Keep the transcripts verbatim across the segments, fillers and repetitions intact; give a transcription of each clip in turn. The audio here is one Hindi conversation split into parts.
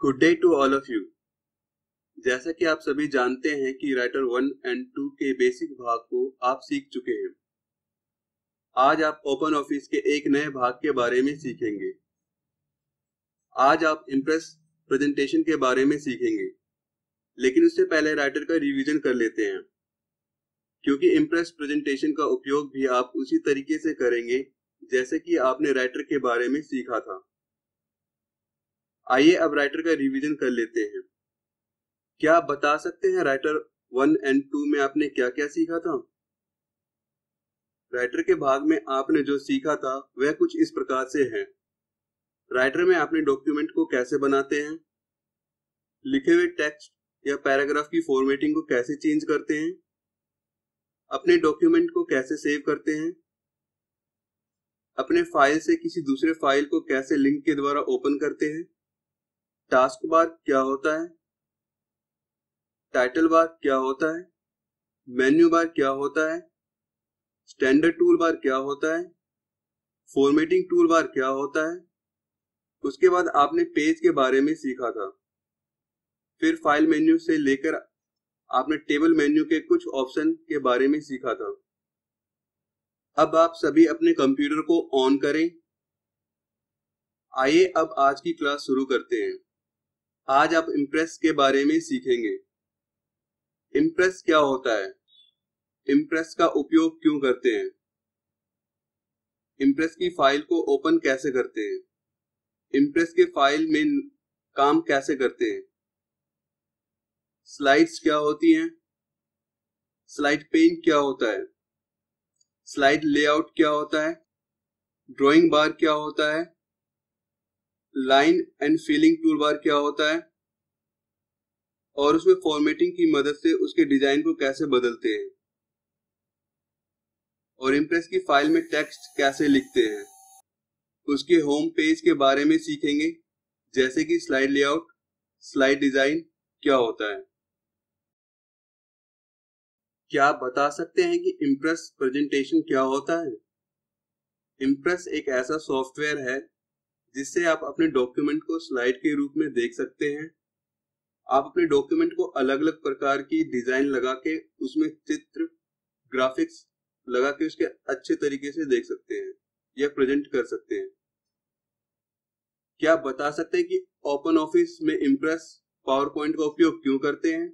Good day to all of you. जैसा कि आप सभी जानते हैं कि राइटर वन एंड टू के बेसिक भाग को आप सीख चुके हैं। आज आप ओपन ऑफिस के एक नए भाग के बारे में सीखेंगे। आज आप इम्प्रेस प्रेजेंटेशन के बारे में सीखेंगे, लेकिन उससे पहले राइटर का रिवीजन कर लेते हैं, क्योंकि इम्प्रेस प्रेजेंटेशन का उपयोग भी आप उसी तरीके से करेंगे जैसे कि आपने राइटर के बारे में सीखा था। आइए अब राइटर का रिवीजन कर लेते हैं। क्या आप बता सकते हैं राइटर वन एंड टू में आपने क्या क्या सीखा था? राइटर के भाग में आपने जो सीखा था वह कुछ इस प्रकार से है। राइटर में आपने डॉक्यूमेंट को कैसे बनाते हैं, लिखे हुए टेक्स्ट या पैराग्राफ की फॉर्मेटिंग को कैसे चेंज करते हैं, अपने डॉक्यूमेंट को कैसे सेव करते हैं, अपने फाइल से किसी दूसरे फाइल को कैसे लिंक के द्वारा ओपन करते हैं, टास्क बार क्या होता है, टाइटल बार क्या होता है, मेन्यू बार क्या होता है, स्टैंडर्ड टूल बार क्या होता है, फॉर्मेटिंग टूल बार क्या होता है। उसके बाद आपने पेज के बारे में सीखा था। फिर फाइल मेन्यू से लेकर आपने टेबल मेन्यू के कुछ ऑप्शन के बारे में सीखा था। अब आप सभी अपने कंप्यूटर को ऑन करें। आइए अब आज की क्लास शुरू करते हैं। आज आप इम्प्रेस के बारे में सीखेंगे। इम्प्रेस क्या होता है, इम्प्रेस का उपयोग क्यों करते हैं, इम्प्रेस की फाइल को ओपन कैसे करते हैं, इम्प्रेस के फाइल में काम कैसे करते हैं, स्लाइड्स क्या होती हैं, स्लाइड पेन क्या होता है, स्लाइड लेआउट क्या होता है, ड्राइंग बार क्या होता है, line and filling tool bar क्या होता है, और उसमें फॉर्मेटिंग की मदद से उसके डिजाइन को कैसे बदलते हैं, और इम्प्रेस की फाइल में टेक्स्ट कैसे लिखते हैं। उसके होम पेज के बारे में सीखेंगे, जैसे कि स्लाइड लेआउट, स्लाइड डिजाइन क्या होता है। क्या आप बता सकते हैं कि इम्प्रेस प्रेजेंटेशन क्या होता है? इम्प्रेस एक ऐसा सॉफ्टवेयर है जिससे आप अपने डॉक्यूमेंट को स्लाइड के रूप में देख सकते हैं। आप अपने डॉक्यूमेंट को अलग अलग प्रकार की डिजाइन लगा के, उसमें चित्र, ग्राफिक्स लगा के उसके अच्छे तरीके से देख सकते हैं या प्रेजेंट कर सकते हैं। क्या आप बता सकते हैं कि ओपन ऑफिस में इम्प्रेस पावर पॉइंट का उपयोग क्यों करते हैं?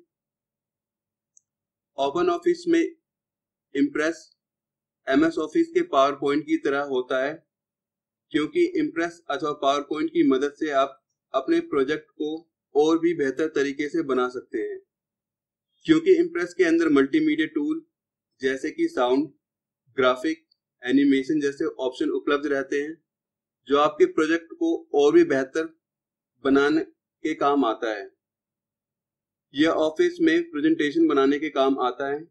ओपन ऑफिस में इम्प्रेस एमएस ऑफिस के पावर पॉइंट की तरह होता है, क्योंकि इम्प्रेस अथवा पावर पॉइंट की मदद से आप अपने प्रोजेक्ट को और भी बेहतर तरीके से बना सकते हैं। क्योंकि इम्प्रेस के अंदर मल्टीमीडिया टूल जैसे कि साउंड, ग्राफिक, एनिमेशन जैसे ऑप्शन उपलब्ध रहते हैं, जो आपके प्रोजेक्ट को और भी बेहतर बनाने के काम आता है। यह ऑफिस में प्रेजेंटेशन बनाने के काम आता है।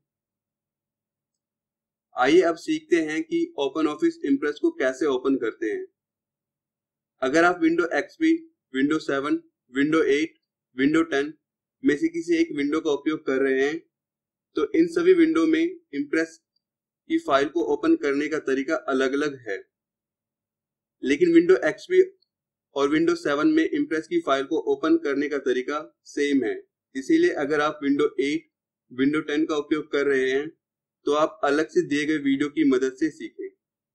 आइए अब सीखते हैं कि ओपन ऑफिस इम्प्रेस को कैसे ओपन करते हैं। अगर आप window XP, window seven, window eight, window ten में से किसी एक विंडो का उपयोग कर रहे हैं, तो इन सभी विंडो में इम्प्रेस की फाइल को ओपन करने का तरीका अलग अलग है। लेकिन विंडो एक्सपी और विंडो सेवन में इम्प्रेस की फाइल को ओपन करने का तरीका सेम है। इसीलिए अगर आप विंडो एट, विंडो टेन का उपयोग कर रहे हैं, तो आप अलग से दिए गए वीडियो की मदद से सीखें।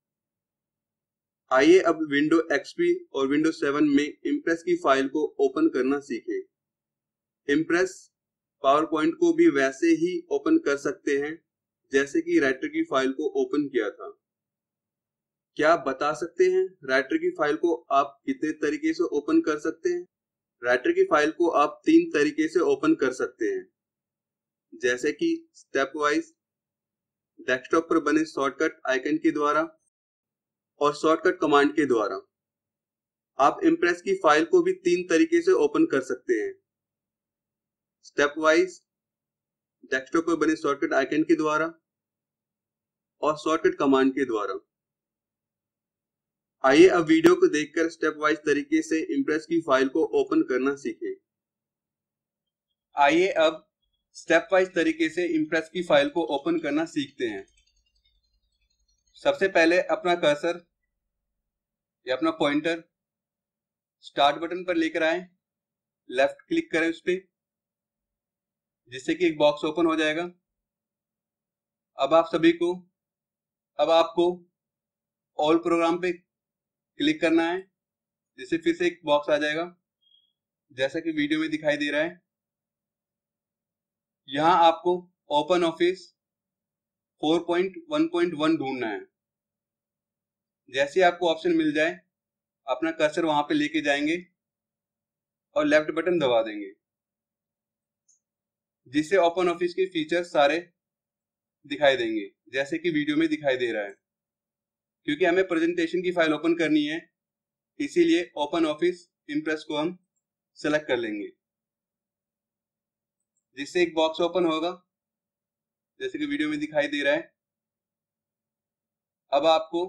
आइए अब विंडो एक्सपी और विंडो सेवन में इम्प्रेस की फाइल को ओपन करना सीखें। इम्प्रेस पावर पॉइंट को भी वैसे ही ओपन कर सकते हैं जैसे कि राइटर की फाइल को ओपन किया था। क्या आप बता सकते हैं राइटर की फाइल को आप कितने तरीके से ओपन कर सकते हैं? राइटर की फाइल को आप तीन तरीके से ओपन कर सकते हैं, जैसे कि स्टेप वाइज, डेस्कटॉप पर बने शॉर्टकट आइकन के द्वारा और शॉर्टकट कमांड के द्वारा। आप इम्प्रेस की फाइल को भी तीन तरीके से ओपन कर सकते हैं, स्टेप वाइज, डेस्कटॉप पर बने शॉर्टकट आइकन के द्वारा और शॉर्टकट कमांड के द्वारा। आइए अब वीडियो को देखकर स्टेप वाइज तरीके से इम्प्रेस की फाइल को ओपन करना सीखें। आइए अब स्टेप वाइज तरीके से इम्प्रेस की फाइल को ओपन करना सीखते हैं। सबसे पहले अपना कर्सर या अपना पॉइंटर स्टार्ट बटन पर लेकर आएं। लेफ्ट क्लिक करें उस पर, जिससे कि एक बॉक्स ओपन हो जाएगा। अब आप सभी को अब आपको ऑल प्रोग्राम पे क्लिक करना है, जिससे फिर से एक बॉक्स आ जाएगा जैसा कि वीडियो में दिखाई दे रहा है। यहाँ आपको open office four point one point one ढूंढना है। जैसे ही आपको ऑप्शन मिल जाए, अपना कर्सर वहां पे लेके जाएंगे और लेफ्ट बटन दबा देंगे, जिससे ओपन ऑफिस के फीचर्स सारे दिखाई देंगे जैसे कि वीडियो में दिखाई दे रहा है। क्योंकि हमें प्रेजेंटेशन की फाइल ओपन करनी है, इसीलिए ओपन ऑफिस इम्प्रेस को हम सेलेक्ट कर लेंगे, जिससे एक बॉक्स ओपन होगा जैसे कि वीडियो में दिखाई दे रहा है। अब आपको,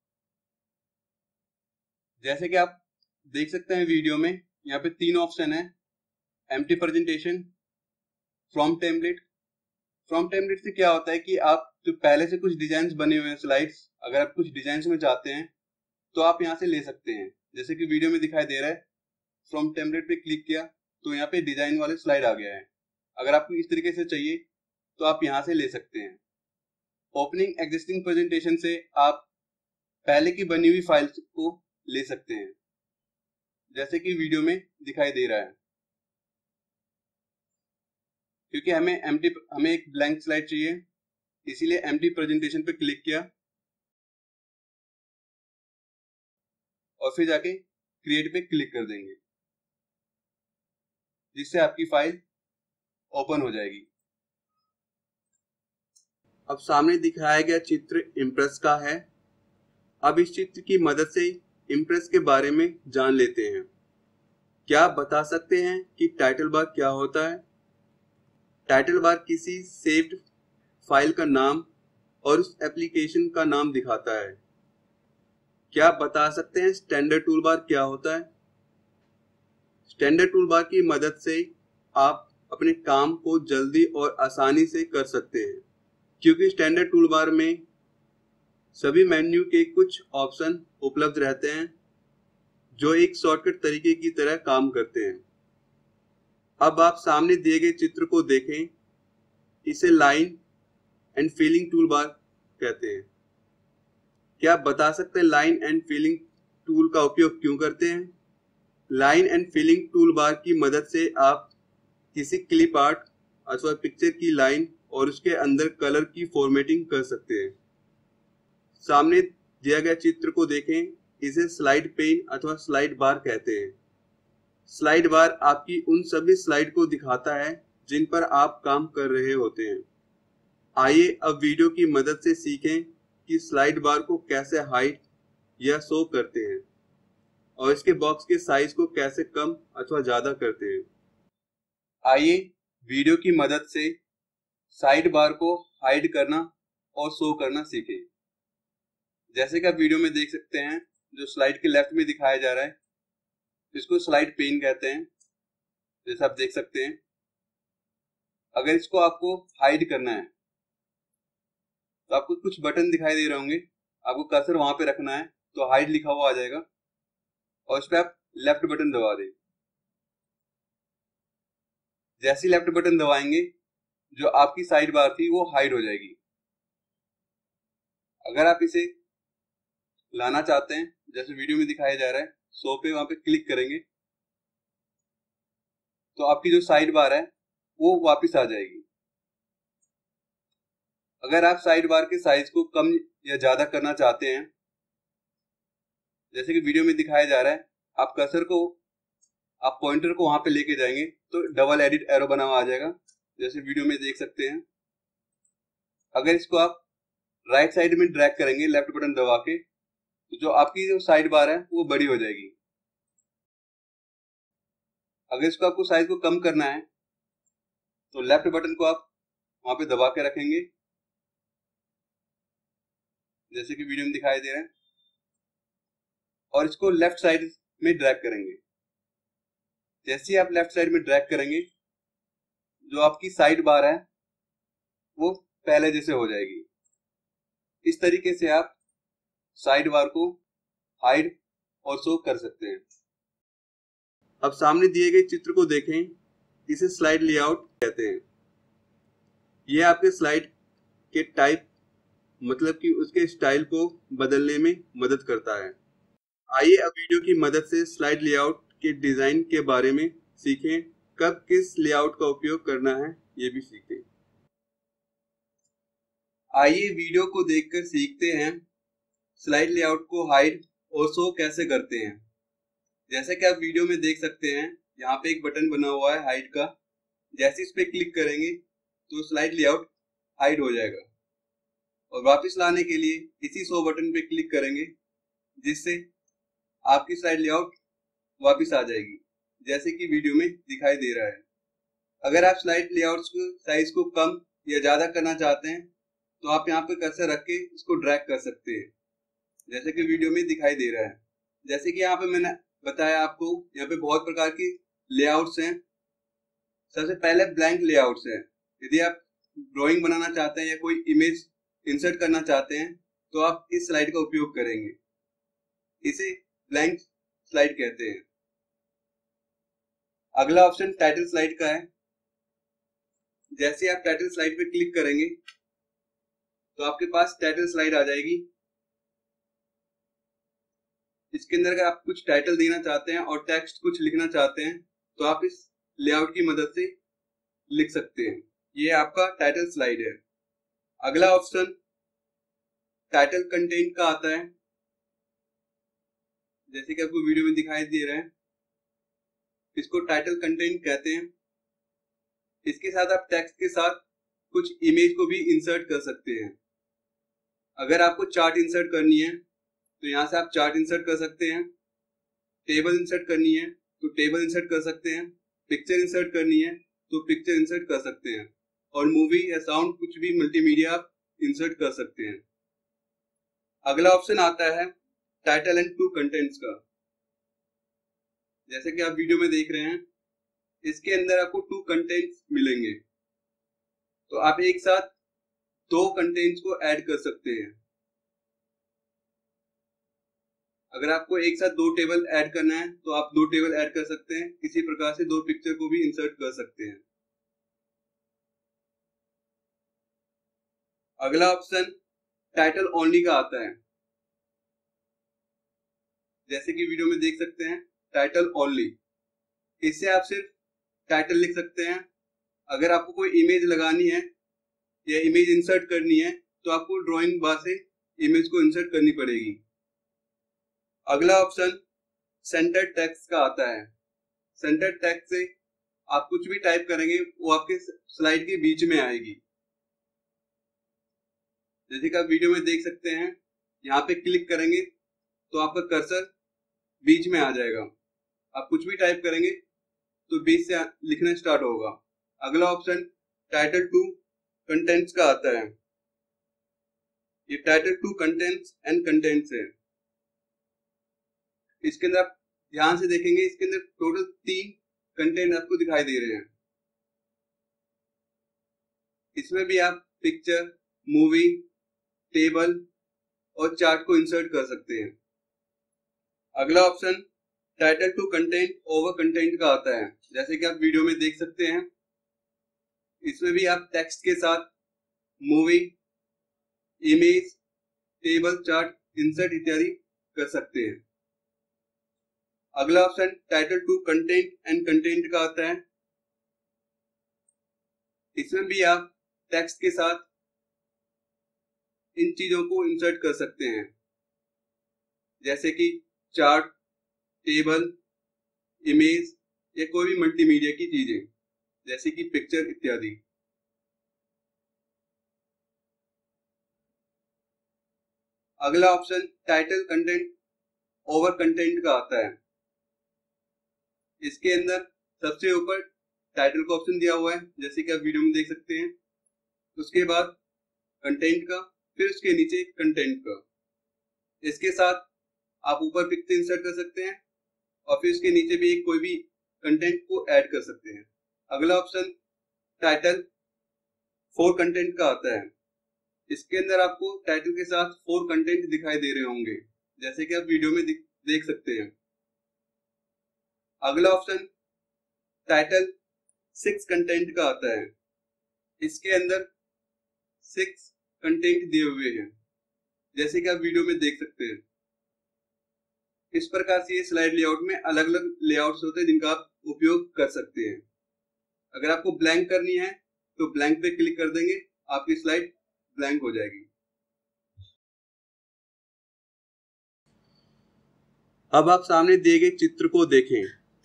जैसे कि आप देख सकते हैं वीडियो में, यहाँ पे तीन ऑप्शन है, empty presentation, from template. From template से क्या होता है कि आप जो पहले से कुछ डिजाइन बने हुए हैं स्लाइड्स, अगर आप कुछ डिजाइन में चाहते हैं तो आप यहाँ से ले सकते हैं। जैसे कि वीडियो में दिखाई दे रहा है, फ्रॉम टेम्पलेट पे क्लिक किया तो यहाँ पे डिजाइन वाले स्लाइड आ गया है। अगर आपको इस तरीके से चाहिए तो आप यहाँ से ले सकते हैं। ओपनिंग एग्जिस्टिंग प्रेजेंटेशन से आप पहले की बनी हुई फाइल्स को ले सकते हैं, जैसे कि वीडियो में दिखाई दे रहा है। क्योंकि हमें एम्प्टी हमें एक ब्लैंक स्लाइड चाहिए, इसीलिए एम्प्टी प्रेजेंटेशन पे क्लिक किया और फिर जाके क्रिएट पे क्लिक कर देंगे, जिससे आपकी फाइल ओपन हो जाएगी। अब सामने दिखाया गया चित्र इम्प्रेस का है। अब इस चित्र की मदद से इम्प्रेस के बारे में जान लेते हैं। क्या आप बता सकते हैं कि टाइटल बार क्या होता है? टाइटल बार किसी सेव्ड फाइल का नाम और उस एप्लीकेशन का नाम दिखाता है। क्या आप बता सकते हैं स्टैंडर्ड टूल बार क्या होता है? स्टैंडर्ड टूल बार की मदद से आप अपने काम को जल्दी और आसानी से कर सकते हैं, क्योंकि स्टैंडर्ड टूल बार में सभी मेन्यू के कुछ ऑप्शन उपलब्ध रहते हैं जो एक शॉर्टकट तरीके की तरह काम करते हैं। अब आप सामने दिए गए चित्र को देखें। इसे line and filling tool bar कहते हैं। क्या आप बता सकते हैं लाइन एंड फिलिंग टूल का उपयोग क्यों करते हैं? Line and filling tool bar की मदद से आप किसी क्लिप आर्ट अथवा पिक्चर की लाइन और उसके अंदर कलर की फॉर्मेटिंग कर सकते हैं। सामने दिया गया चित्र को देखें। इसे स्लाइड पेन अथवा स्लाइड बार कहते हैं। स्लाइड बार आपकी उन सभी स्लाइड को दिखाता है जिन पर आप काम कर रहे होते हैं। आइए अब वीडियो की मदद से सीखें कि स्लाइड बार को कैसे हाइड या शो करते हैं और इसके बॉक्स के साइज को कैसे कम अथवा ज्यादा करते हैं। आइए वीडियो की मदद से साइड बार को हाइड करना और शो करना सीखें। जैसे कि आप वीडियो में देख सकते हैं, जो स्लाइड के लेफ्ट में दिखाया जा रहा है, इसको स्लाइड पेन कहते हैं, जैसे आप देख सकते हैं। अगर इसको आपको हाइड करना है तो आपको कुछ बटन दिखाई दे रहे होंगे, आपको कर्सर वहां पे रखना है तो हाइड लिखा हुआ आ जाएगा और इस पे आप लेफ्ट बटन दबा दें। जैसे ही लेफ्ट बटन दबाएंगे, जो आपकी साइड बार थी वो हाइड हो जाएगी। अगर आप इसे लाना चाहते हैं, जैसे वीडियो में दिखाया जा रहा है, शो पे वहां पे क्लिक करेंगे तो आपकी जो साइड बार है वो वापस आ जाएगी। अगर आप साइड बार के साइज को कम या ज्यादा करना चाहते हैं, जैसे कि वीडियो में दिखाया जा रहा है, आप कर्सर को आप पॉइंटर को वहां पे लेके जाएंगे तो डबल एडिट एरो बना हुआ आ जाएगा, जैसे वीडियो में देख सकते हैं। अगर इसको आप राइट साइड में ड्रैग करेंगे लेफ्ट बटन दबा के, तो जो आपकी जो साइड बार है वो बड़ी हो जाएगी। अगर इसको आपको साइज को कम करना है तो लेफ्ट बटन को आप वहां पे दबा के रखेंगे, जैसे कि वीडियो में दिखाई दे रहा है, और इसको लेफ्ट साइड में ड्रैग करेंगे। जैसे ही आप लेफ्ट साइड में ड्रैग करेंगे, जो आपकी साइड बार है वो पहले जैसे हो जाएगी। इस तरीके से आप साइड बार को हाइड और शो कर सकते हैं। अब सामने दिए गए चित्र को देखें, इसे स्लाइड लेआउट कहते हैं। यह आपके स्लाइड के टाइप मतलब कि उसके स्टाइल को बदलने में मदद करता है। आइए अब वीडियो की मदद से स्लाइड लेआउट के डिजाइन के बारे में सीखें। कब किस लेआउट का उपयोग करना है ये भी सीखें। आइए वीडियो को देखकर सीखते हैं स्लाइड लेआउट को हाइड और शो कैसे करते हैं। जैसे कि आप वीडियो में देख सकते हैं, यहाँ पे एक बटन बना हुआ है हाइड का। जैसे इस पे क्लिक करेंगे तो स्लाइड लेआउट हाइड हो जाएगा और वापस लाने के लिए इसी शो बटन पे क्लिक करेंगे, जिससे आपकी स्लाइड लेआउट वापस आ जाएगी, जैसे कि वीडियो में दिखाई दे रहा है। अगर आप स्लाइड लेआउट्स को साइज को कम या ज्यादा करना चाहते हैं तो आप यहाँ पे कर्सर रख के इसको ड्रैग कर सकते हैं, जैसे कि वीडियो में दिखाई दे रहा है। जैसे कि यहाँ पे मैंने बताया आपको, यहाँ पे बहुत प्रकार की लेआउट्स हैं। सबसे पहले ब्लैंक लेआउट्स हैं। यदि आप ड्राइंग बनाना चाहते हैं या कोई इमेज इंसर्ट करना चाहते हैं तो आप इस स्लाइड का उपयोग करेंगे। इसे ब्लैंक स्लाइड कहते हैं। अगला ऑप्शन टाइटल स्लाइड का है। जैसे आप टाइटल स्लाइड पे क्लिक करेंगे तो आपके पास टाइटल स्लाइड आ जाएगी। इसके अंदर अगर आप कुछ टाइटल देना चाहते हैं और टेक्स्ट कुछ लिखना चाहते हैं तो आप इस लेआउट की मदद से लिख सकते हैं। ये आपका टाइटल स्लाइड है। अगला ऑप्शन टाइटल कंटेंट का आता है। जैसे कि आपको वीडियो में दिखाई दे रहा है, इसको टाइटल कंटेंट कहते हैं। इसके साथ आप टेक्स्ट के साथ कुछ इमेज को भी इंसर्ट कर सकते हैं। अगर आपको चार्ट इंसर्ट करनी है तो यहाँ से आप चार्ट इंसर्ट कर सकते हैं। टेबल इंसर्ट करनी है तो टेबल इंसर्ट कर सकते हैं। पिक्चर इंसर्ट करनी है तो पिक्चर इंसर्ट कर सकते हैं। और मूवी या साउंड, कुछ भी मल्टीमीडिया आप इंसर्ट कर सकते हैं। अगला ऑप्शन आता है टाइटल एंड टू कंटेंट्स का। जैसे कि आप वीडियो में देख रहे हैं, इसके अंदर आपको टू कंटेंट्स मिलेंगे, तो आप एक साथ दो कंटेंट्स को ऐड कर सकते हैं। अगर आपको एक साथ दो टेबल ऐड करना है तो आप दो टेबल ऐड कर सकते हैं। इसी प्रकार से दो पिक्चर को भी इंसर्ट कर सकते हैं। अगला ऑप्शन टाइटल ओनली का आता है। जैसे कि वीडियो में देख सकते हैं, टाइटल ओनली। इससे आप सिर्फ टाइटल लिख सकते हैं। अगर आपको कोई इमेज लगानी है या इमेज इंसर्ट करनी है तो आपको ड्राइंग बार से इमेज को इंसर्ट करनी पड़ेगी। अगला ऑप्शन सेंटर टेक्स्ट का आता है। सेंटर टेक्स्ट से आप कुछ भी टाइप करेंगे वो आपके स्लाइड के बीच में आएगी। जैसे कि आप वीडियो में देख सकते हैं, यहाँ पे क्लिक करेंगे तो आपका कर्सर बीच में आ जाएगा। आप कुछ भी टाइप करेंगे तो बीच से लिखना स्टार्ट होगा। अगला ऑप्शन टाइटल टू कंटेंट्स का आता है। ये title two contents and contents है। इसके अंदर आप ध्यान से देखेंगे, इसके अंदर टोटल तीन कंटेंट आपको दिखाई दे रहे हैं। इसमें भी आप पिक्चर, मूवी, टेबल और चार्ट को इंसर्ट कर सकते हैं। अगला option title two content over content का आता है। जैसे कि आप वीडियो में देख सकते हैं, इसमें भी आप टेक्स्ट के साथ movie, image, table, chart, insert इत्यादि कर सकते हैं। अगला option title two content and content का आता है। इसमें भी आप टेक्स्ट के साथ इन चीजों को इंसर्ट कर सकते हैं, जैसे कि चार्ट, टेबल, इमेज या कोई भी मल्टीमीडिया की चीजें, जैसे कि पिक्चर इत्यादि। अगला option title content over content का आता है। इसके अंदर सबसे ऊपर टाइटल का ऑप्शन दिया हुआ है, जैसे कि आप वीडियो में देख सकते हैं। उसके बाद कंटेंट का, फिर उसके नीचे कंटेंट का। इसके साथ आप ऊपर पिक्चर इंसर्ट कर सकते हैं और फिर उसके नीचे भी एक कोई भी कंटेंट को ऐड कर सकते हैं। अगला ऑप्शन टाइटल फोर कंटेंट का आता है। इसके अंदर आपको टाइटल के साथ फोर कंटेंट दिखाई दे रहे होंगे, जैसे कि आप वीडियो में देख सकते हैं। अगला ऑप्शन टाइटल सिक्स कंटेंट का आता है। इसके अंदर सिक्स कंटेंट दिए हुए हैं, जैसे कि आप वीडियो में देख सकते हैं। इस प्रकार से ये स्लाइड लेआउट में अलग अलग लेआउट्स होते हैं जिनका आप उपयोग कर सकते हैं। अगर आपको ब्लैंक करनी है तो ब्लैंक पे क्लिक कर देंगे, आपकी स्लाइड ब्लैंक हो जाएगी। अब आप सामने दिए गए चित्र को देखें।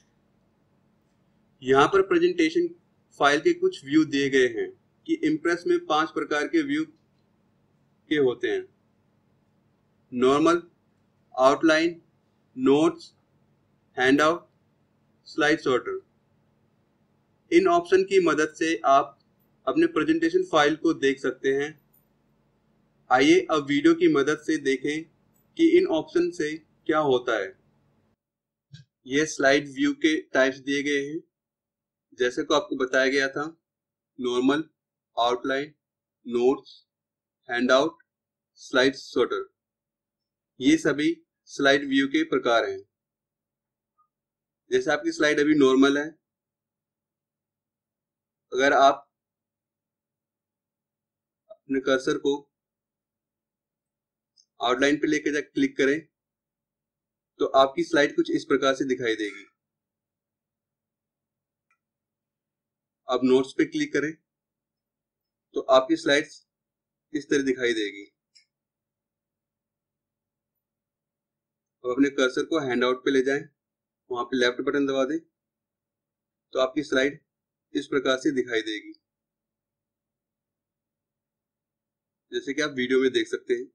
यहाँ पर प्रेजेंटेशन फाइल के कुछ व्यू दिए गए हैं कि इम्प्रेस में पांच प्रकार के व्यू के होते हैं: normal, outline, notes, handout, slide sorter. इन ऑप्शन की मदद से आप अपने प्रेजेंटेशन फाइल को देख सकते हैं। आइए अब वीडियो की मदद से देखें कि इन ऑप्शन से क्या होता है। ये स्लाइड व्यू के टाइप्स दिए गए हैं, जैसे को आपको बताया गया था: normal, outline, notes, handout, slide sorter. ये सभी स्लाइड व्यू के प्रकार हैं। जैसे आपकी स्लाइड अभी नॉर्मल है, अगर आप अपने कर्सर को आउटलाइन पे लेकर जाकर क्लिक करें तो आपकी स्लाइड कुछ इस प्रकार से दिखाई देगी। अब नोट्स पे क्लिक करें तो आपकी स्लाइड्स इस तरह दिखाई देगी। अब अपने कर्सर को हैंडआउट पे ले जाएं, वहां पे लेफ्ट बटन दबा दें तो आपकी स्लाइड इस प्रकार से दिखाई देगी, जैसे कि आप वीडियो में देख सकते हैं।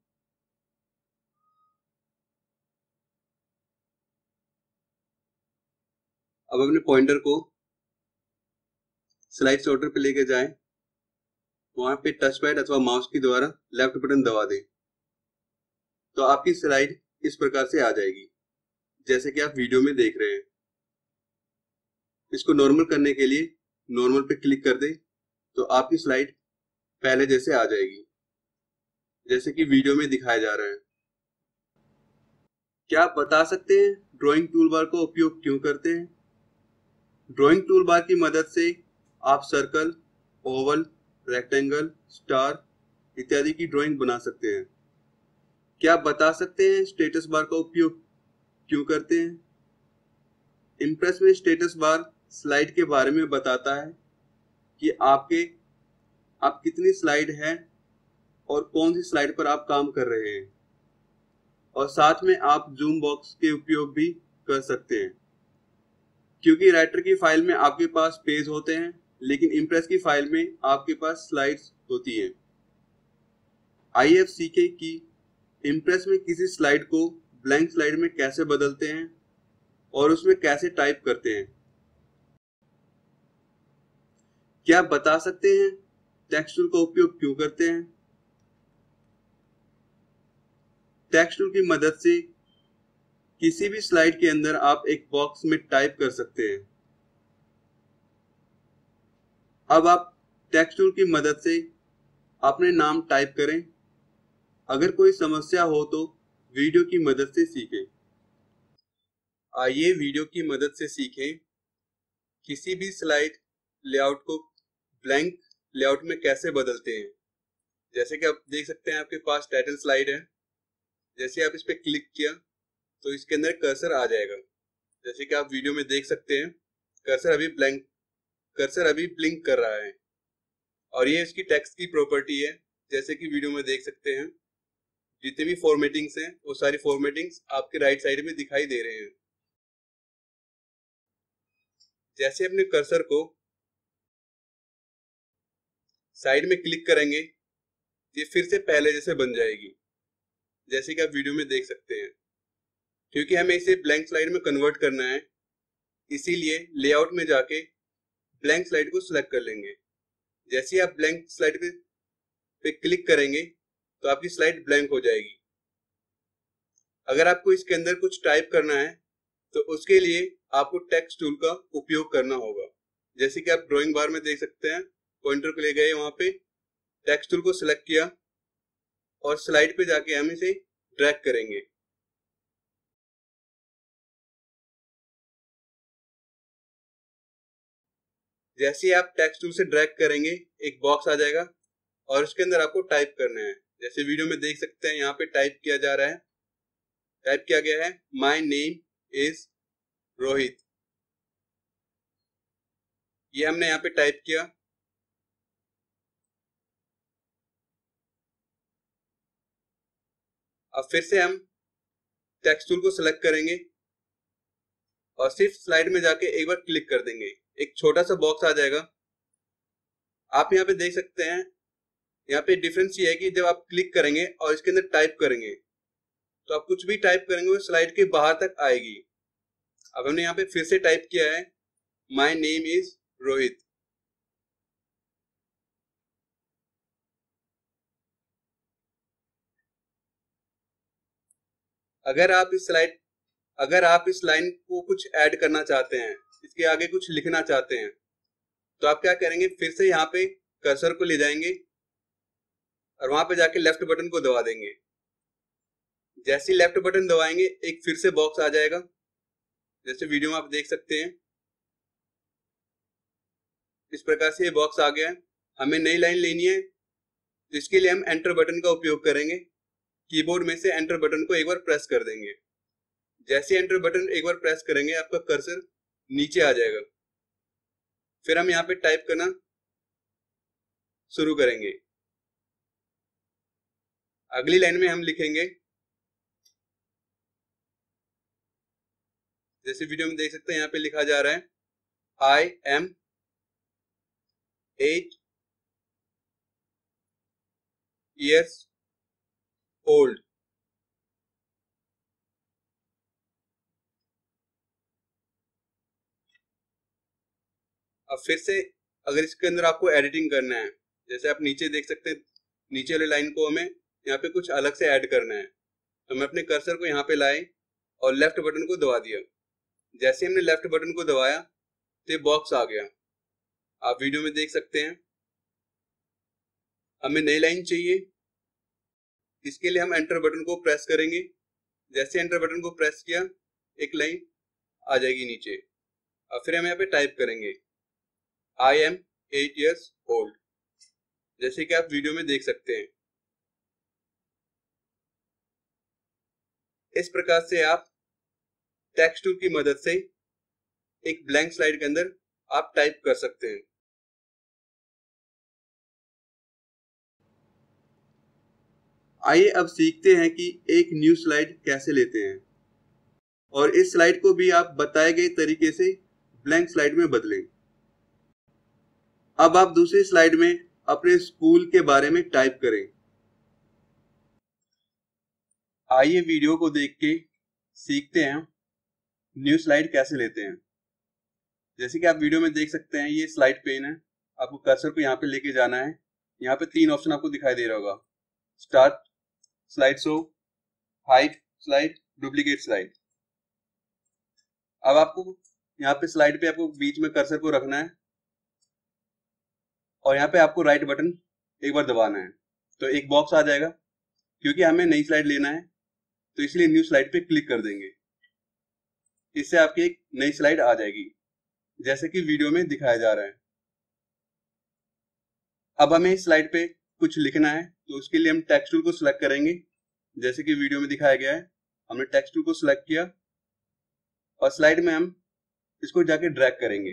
अब अपने पॉइंटर को स्लाइड सॉर्टर पे लेके जाएं, वहां पे टच पैड अथवा माउस के द्वारा लेफ्ट बटन दबा दें तो आपकी स्लाइड इस प्रकार से आ जाएगी, जैसे कि आप वीडियो में देख रहे हैं। इसको नॉर्मल करने के लिए नॉर्मल पे क्लिक कर दें तो आपकी स्लाइड पहले जैसे आ जाएगी, जैसे कि वीडियो में दिखाया जा रहा है। क्या आप बता सकते हैं ड्राइंग टूलबार का उपयोग क्यों करते हैं? ड्राइंग टूलबार की मदद से आप सर्कल, ओवल, रेक्टेंगल, स्टार इत्यादि की ड्राइंग बना सकते हैं। क्या आप बता सकते हैं स्टेटस बार का उपयोग क्यों करते हैं? इम्प्रेस में स्टेटस बार स्लाइड के बारे में बताता है कि आपके आप कितनी स्लाइड है और कौन सी स्लाइड पर आप काम कर रहे हैं, और साथ में आप जूम बॉक्स के उपयोग भी कर सकते हैं। क्योंकि राइटर की फाइल में आपके पास पेज होते हैं, लेकिन इम्प्रेस की फाइल में आपके पास स्लाइड्स होती हैं। आइए अब सीखें कि इम्प्रेस में किसी स्लाइड को ब्लैंक स्लाइड में कैसे बदलते हैं और उसमें कैसे टाइप करते हैं। क्या आप बता सकते हैं टेक्स्ट टूल का उपयोग क्यों करते हैं? टेक्स्ट टूल की मदद से किसी भी स्लाइड के अंदर आप एक बॉक्स में टाइप कर सकते हैं। अब आप टेक्स्ट टूल की मदद से अपने नाम टाइप करें। अगर कोई समस्या हो तो वीडियो की मदद से सीखें। आइए वीडियो की मदद से सीखें किसी भी स्लाइड लेआउट को ब्लैंक लेआउट में कैसे बदलते हैं। जैसे कि आप देख सकते हैं आपके पास टाइटल स्लाइड है। जैसे आप इस पे क्लिक किया तो इसके अंदर कर्सर आ जाएगा, जैसे कि आप वीडियो में देख सकते हैं। कर्सर अभी ब्लैंक कर्सर अभी ब्लिंक कर रहा है और ये इसकी टेक्स्ट की प्रॉपर्टी है। जैसे कि वीडियो में देख सकते हैं जितने भी फॉर्मेटिंग्स हैं वो सारी फॉर्मेटिंग्स आपके राइट साइड में दिखाई दे रहे हैं। जैसे अपने कर्सर को साइड में क्लिक करेंगे ये फिर से पहले जैसे बन जाएगी, जैसे कि आप वीडियो में देख सकते हैं। क्योंकि हमें इसे ब्लैंक स्लाइड में कन्वर्ट करना है, इसीलिए लेआउट में जाके ब्लैंक स्लाइड को सिलेक्ट कर लेंगे। जैसे ही आप ब्लैंक स्लाइड पे, पे क्लिक करेंगे तो आपकी स्लाइड ब्लैंक हो जाएगी। अगर आपको इसके अंदर कुछ टाइप करना है तो उसके लिए आपको टेक्स्ट टूल का उपयोग करना होगा। जैसे कि आप ड्राइंग बार में देख सकते हैं, पॉइंटर को ले गए, वहां पे टेक्स्ट टूल को सिलेक्ट किया और स्लाइड पे जाके हम इसे ड्रैग करेंगे। जैसे ही आप टेक्स्ट टूल से ड्रैग करेंगे एक बॉक्स आ जाएगा और इसके अंदर आपको टाइप करना है। जैसे वीडियो में देख सकते हैं यहाँ पे टाइप किया जा रहा है, टाइप किया गया है माय नेम इज रोहित। ये हमने यहाँ पे टाइप किया। अब फिर से हम टेक्स्ट टूल को सिलेक्ट करेंगे और सिर्फ स्लाइड में जाके एक बार क्लिक कर देंगे, एक छोटा सा बॉक्स आ जाएगा। आप यहाँ पे देख सकते हैं, यहाँ पे डिफरेंस ये है कि जब आप क्लिक करेंगे और इसके अंदर टाइप करेंगे तो आप कुछ भी टाइप करेंगे वो स्लाइड के बाहर तक आएगी। अब हमने यहाँ पे फिर से टाइप किया है माय नेम इज रोहित। अगर आप इस स्लाइड अगर आप इस लाइन को कुछ ऐड करना चाहते हैं, इसके आगे कुछ लिखना चाहते हैं, तो आप क्या करेंगे, फिर से यहाँ पे कर्सर को ले जाएंगे और वहां पे जाके लेफ्ट बटन को दबा देंगे। जैसे ही लेफ्ट बटन दबाएंगे एक फिर से बॉक्स आ जाएगा, जैसे वीडियो में आप देख सकते हैं। इस प्रकार से ये बॉक्स आ गया है। हमें नई लाइन लेनी है तो इसके लिए हम एंटर बटन का उपयोग करेंगे। कीबोर्ड में से एंटर बटन को एक बार प्रेस कर देंगे। जैसे एंटर बटन एक बार प्रेस करेंगे आपका कर्सर नीचे आ जाएगा। फिर हम यहाँ पे टाइप करना शुरू करेंगे। अगली लाइन में हम लिखेंगे, जैसे वीडियो में देख सकते हैं यहाँ पे लिखा जा रहा है I am eight years old. अब फिर से अगर इसके अंदर आपको एडिटिंग करना है, जैसे आप नीचे देख सकते हैं, नीचे वाली लाइन को हमें यहाँ पे कुछ अलग से ऐड करना है, तो मैं अपने कर्सर को यहाँ पे लाए और लेफ्ट बटन को दबा दिया। जैसे हमने लेफ्ट बटन को दबाया तो ये बॉक्स आ गया, आप वीडियो में देख सकते हैं। हमें नई लाइन चाहिए, इसके लिए हम एंटर बटन को प्रेस करेंगे। जैसे एंटर बटन को प्रेस किया एक लाइन आ जाएगी नीचे। अब फिर हम यहाँ पे टाइप करेंगे I am eight years old, जैसे कि आप वीडियो में देख सकते हैं। इस प्रकार से आप टेक्स्ट टूल की मदद से एक ब्लैंक स्लाइड के अंदर आप टाइप कर सकते हैं। आइए अब सीखते हैं कि एक न्यू स्लाइड कैसे लेते हैं और इस स्लाइड को भी आप बताए गए तरीके से ब्लैंक स्लाइड में बदलें। अब आप दूसरी स्लाइड में अपने स्कूल के बारे में टाइप करें। आइए वीडियो को देख के सीखते हैं न्यू स्लाइड कैसे लेते हैं। जैसे कि आप वीडियो में देख सकते हैं, ये स्लाइड पेन है। आपको कर्सर को यहाँ पे लेके जाना है। यहाँ पे तीन ऑप्शन आपको दिखाई दे रहा होगा, start slide show, hide slide, duplicate slide. अब आपको यहाँ पे स्लाइड पे आपको बीच में कर्सर को रखना है और यहाँ पे आपको राइट बटन एक बार दबाना है, तो एक बॉक्स आ जाएगा। क्योंकि हमें नई स्लाइड लेना है तो इसलिए न्यू स्लाइड पे क्लिक कर देंगे। इससे आपकी एक नई स्लाइड आ जाएगी, जैसे कि वीडियो में दिखाया जा रहा है। अब हमें इस स्लाइड पे कुछ लिखना है, तो उसके लिए हम टेक्स्ट टूल को सिलेक्ट करेंगे। जैसे कि वीडियो में दिखाया गया है, हमने टेक्स्ट टूल को सिलेक्ट किया और स्लाइड में हम इसको जाके ड्रैग करेंगे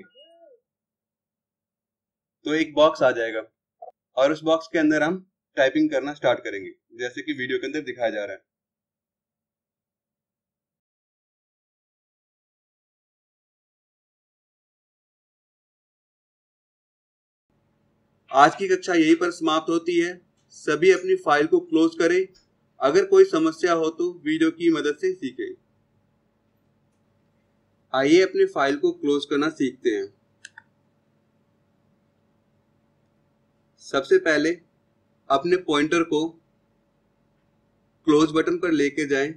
तो एक बॉक्स आ जाएगा और उस बॉक्स के अंदर हम टाइपिंग करना स्टार्ट करेंगे, जैसे कि वीडियो के अंदर दिखाया जा रहा है। आज की कक्षा यहीं पर समाप्त होती है। सभी अपनी फाइल को क्लोज करें। अगर कोई समस्या हो तो वीडियो की मदद से सीखें। आइए अपनी फाइल को क्लोज करना सीखते हैं। सबसे पहले अपने पॉइंटर को क्लोज बटन पर लेके जाएं,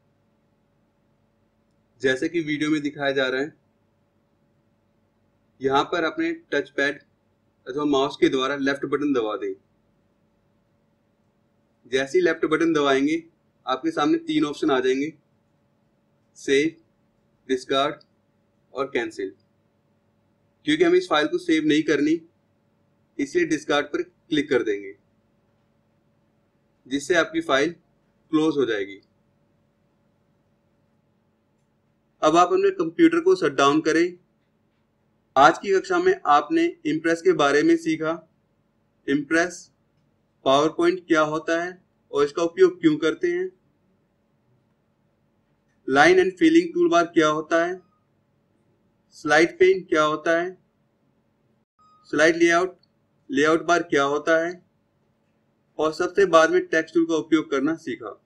जैसे कि वीडियो में दिखाया जा रहा है। यहां पर अपने टच पैड अथवा माउस के द्वारा लेफ्ट बटन दबा दें। जैसे ही लेफ्ट बटन दबाएंगे आपके सामने तीन ऑप्शन आ जाएंगे, सेव, डिस्कार्ड और कैंसिल। क्योंकि हम इस फाइल को सेव नहीं करनी, इसलिए डिस्कार्ड पर क्लिक कर देंगे, जिससे आपकी फाइल क्लोज हो जाएगी। अब आप अपने कंप्यूटर को शट डाउन करें। आज की कक्षा में आपने इम्प्रेस के बारे में सीखा। इम्प्रेस, पावर पॉइंट क्या होता है और इसका उपयोग क्यों करते हैं, line and filling tool bar क्या होता है, स्लाइड पेन क्या होता है, स्लाइड लेआउट लेआउट बार क्या होता है, और सबसे बाद में टेक्स्ट टूल का उपयोग करना सीखा।